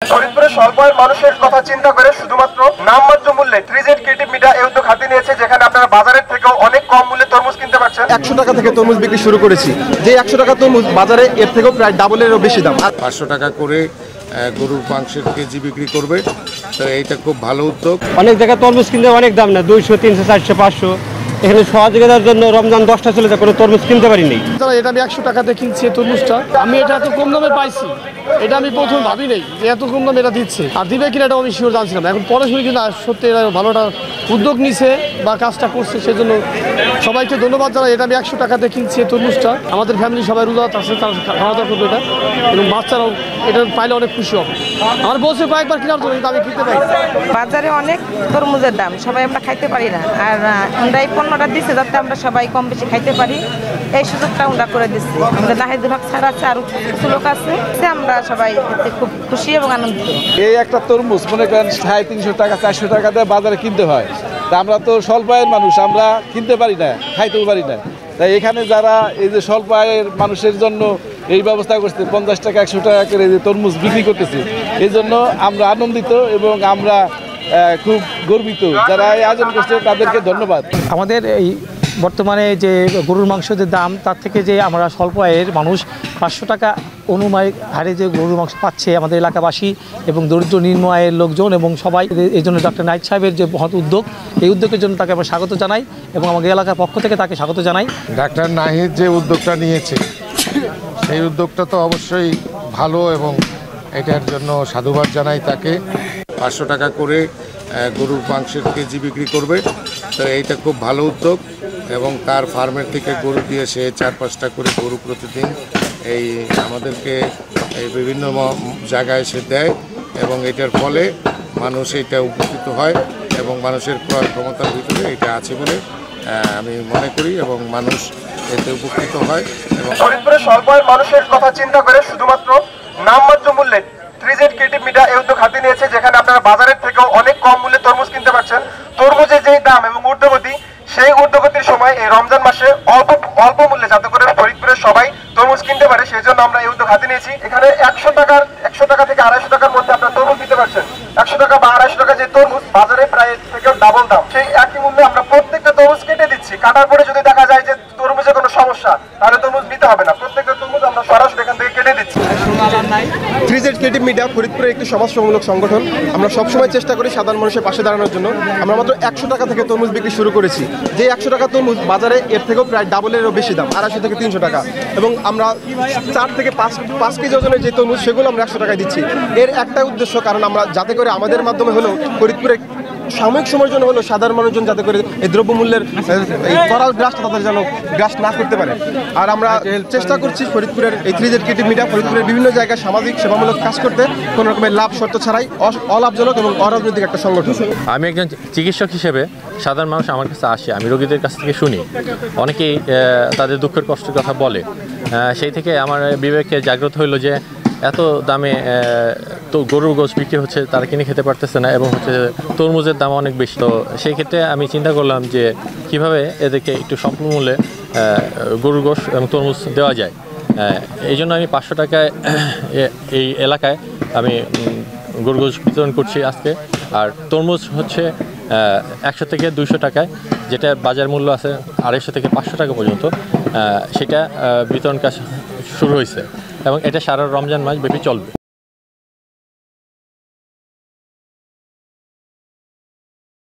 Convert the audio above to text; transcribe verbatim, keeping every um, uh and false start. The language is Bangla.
ফরিদপুরের স্বল্প আয়ের মানুষের কথা চিন্তা করে শুধুমাত্র নামমাত্র মূল্যে থ্রি জেড ক্রিয়েটিভ মিডিয়া এই উদ্যোগ হাতে নিয়েছে, যেখানে আপনারা বাজারের থেকেও অনেক কম মূল্যে তরমুজ কিনতে পারছেন। একশো টাকা থেকে তরমুজ বিক্রি শুরু করেছি, যে একশো টাকা তরমুজ বাজারে এর থেকেও প্রায় ডাবলেরও বেশি দাম। পাঁচশো টাকা করে গরুর মাংসের কেজি বিক্রি করবে, তো এইটা খুব ভালো উদ্যোগ। অনেক জায়গায় তরমুজ কিনতে অনেক দাম না, দুইশো তিনশো চারশো পাঁচশো। এখানে সহযোগিতার জন্য রমজান দশটা চলে যায়, কোনো তরমুজ কিনতে পারিনি। এটা আমি একশো টাকাতে কিনছি তরমুজটা, আমি এটা এত কম দামে পাইছি এটা আমি প্রথম ভাবি নেই যে এত কম দামে এটা দিচ্ছে, আর দিবে কিনা এটা আমি শিওর জানছিলাম না। এখন পরে শুনি কিন্তু সত্যি এটা ভালোটা উদ্যোগ নিছে বা কাজটা করছে, সেজন্য সবাইকে ধন্যবাদ জানাই। এটা আমি একশো টাকাতে কিনছি তরমুজটা, আমাদের ফ্যামিলি সবাই রোজাত আছে, তারা খাওয়া দাওয়া করবে এটা, এবং বাচ্চারাও এটা পাইলে অনেক খুশি হবে। আমার বলছে কয়েকবার কেনার জন্য কিন্তু আমি কিনতে পারি। বাজারে অনেক তরমুজের দাম, সবাই আমরা খাইতে পারি না, আর আমরা এই পণ্যটা দিচ্ছে যাতে আমরা সবাই কম বেশি খাইতে পারি, এই সুযোগটা আমরা করে দিচ্ছি। আমাদের নাহিদুল হক স্যার আছে, আরও কিছু লোক আছে, আমরা সবাই এতে খুব খুশি এবং আনন্দিত। এই একটা তরমুজ মনে করেন সাড়ে তিনশো টাকা চারশো টাকাতে বাজারে কিনতে হয়, তা আমরা তো স্বল্প আয়ের মানুষ, আমরা কিনতে পারি না, খাইতেও পারি না। তাই এখানে যারা এই যে স্বল্প আয়ের মানুষের জন্য এই ব্যবস্থা করছে, পঞ্চাশ টাকা একশো টাকা করে যে তরমুজ বিক্রি করতেছে, এই জন্য আমরা আনন্দিত এবং আমরা খুব গর্বিত। যারা এই আয়োজন করছে তাদেরকে ধন্যবাদ। আমাদের এই বর্তমানে যে গরুর মাংস যে দাম, তার থেকে যে আমরা স্বল্প আয়ের মানুষ পাঁচশো টাকা অনুমায় হারে যে গরুর মাংস পাচ্ছে আমাদের এলাকাবাসী এবং দরিদ্র নিম্ন আয়ের লোকজন এবং সবাই, এই জন্য ডক্টর নাহিদ সাহেবের যে মহৎ উদ্যোগ, এই উদ্যোগের জন্য তাকে আমরা স্বাগত জানাই এবং আমাদের এলাকার পক্ষ থেকে তাকে স্বাগত জানাই। ডাক্তার নাহিদ যে উদ্যোগটা নিয়েছে সেই উদ্যোগটা তো অবশ্যই ভালো এবং এটার জন্য সাধুবাদ জানাই তাকে। পাঁচশো টাকা করে গরুর মাংসের কেজি বিক্রি করবে, তো এইটা খুব ভালো উদ্যোগ এবং তার ফার্মের থেকে গরু দিয়ে সে চার পাঁচটা করে গরু প্রতিদিন এই আমাদেরকে এই বিভিন্ন জায়গায় সে দেয় এবং এটার ফলে মানুষ এটা উপকৃত হয় এবং মানুষের ক্রয় ক্ষমতার ভিতরে এটা আছে বলে আমি মনে করি এবং মানুষ এতে উপকৃত হয়। এবং ফরিদপুরের স্বল্প আয়ের মানুষের কথা চিন্তা করে শুধুমাত্র নামমাত্র মূল্যে থ্রি জেড ক্রিয়েটিভ মিডিয়া এই উদ্যোগ হাতে নিয়েছে, যেখানে আপনারা বাজারের থেকেও অনেক কম মূল্যে তরমুজ কিনতে পারছেন। তরমুজের যেই দাম এবং ঊর্ধ্বগতি, সেই ঊর্ধ্বগতির সময় এই রমজান মাসে অল্প অল্প মূল্যে যাতে করে ফরিদপুরের সবাই তরমুজ কিনতে পারে, সেই জন্য আমরা এই উদ্যোগ হাতে নিয়েছি। এখানে একশো টাকার একশো টাকা থেকে আড়াইশো টাকার মধ্যে আপনারা তরমুজ নিতে পারছেন। একশো টাকা বা আড়াইশো টাকা যে তরমুজ বাজারে প্রায় থেকেও ডাবল দাম, সেই একই মূল্যে আমরা প্রত্যেকটা তরমুজ কেটে দিচ্ছি। কাটার পরে যদি দেখা যায় যে তরমুজে কোনো সমস্যা, তাহলে তরমুজ নিতে হবে না, প্রত্যেকটা তরমুজ আমরা সরাসরি এখান থেকে কেটে দিচ্ছি। থ্রি জেড ক্রিয়েটিভ মিডিয়া ফরিদপুরের একটি সমাজসেবামূলক সংগঠন। আমরা সবসময় চেষ্টা করি সাধারণ মানুষের পাশে দাঁড়ানোর জন্য। আমরা মাত্র একশো টাকা থেকে তরমুজ বিক্রি শুরু করেছি, যে একশো টাকা তরমুজ বাজারে এর থেকেও প্রায় ডাবলেরও বেশি দাম, আড়াইশো থেকে তিনশো টাকা। এবং আমরা চার থেকে পাঁচ পাঁচ কেজি ওজনের যে তরমুজ, সেগুলো আমরা একশো টাকায় দিচ্ছি। এর একটা উদ্দেশ্য, কারণ আমরা যাতে করে আমাদের মাধ্যমে হলেও ফরিদপুরে সাময়িক সময়ের জন্য হলেও সাধারণ মানুষজন যাতে করে এই দ্রব্যমূল্যের করাল গ্রাসটা তাদের যেন গ্রাস না করতে পারে। আর আমরা চেষ্টা করছি ফরিদপুরের এই থ্রি জেড ক্রিয়েটিভ মিডিয়া ফরিদপুরের বিভিন্ন জায়গায় সামাজিক সেবামূলক কাজ করতে, কোনো রকমের লাভ শর্ত ছাড়াই, অলাভজনক এবং অরাজনৈতিক একটা সংগঠন। আমি একজন চিকিৎসক হিসেবে সাধারণ মানুষ আমার কাছে আসে, আমি রোগীদের কাছ থেকে শুনি, অনেকেই তাদের দুঃখের কষ্টের কথা বলে। সেই থেকে আমার বিবেকে জাগ্রত হইল যে এত দামে তো গরুর গোশ বিক্রি হচ্ছে, তারা কিনে খেতে পারতেছে না এবং হচ্ছে তরমুজের দাম অনেক বেশি। তো সেই ক্ষেত্রে আমি চিন্তা করলাম যে কিভাবে এদেরকে একটু স্বল্প মূল্যে গরুর গোশ এবং তরমুজ দেওয়া যায়। এই জন্য আমি পাঁচশো টাকায় এই এলাকায় আমি গরুর গোশ বিতরণ করছি আজকে। আর তরমুজ হচ্ছে একশো থেকে দুইশো টাকায়, যেটা বাজার মূল্য আছে আড়াইশো থেকে পাঁচশো টাকা পর্যন্ত, সেটা বিতরণ কাজ শুরু হয়েছে এবং এটা সারা রমজান মাস ব্যাপী চলবে।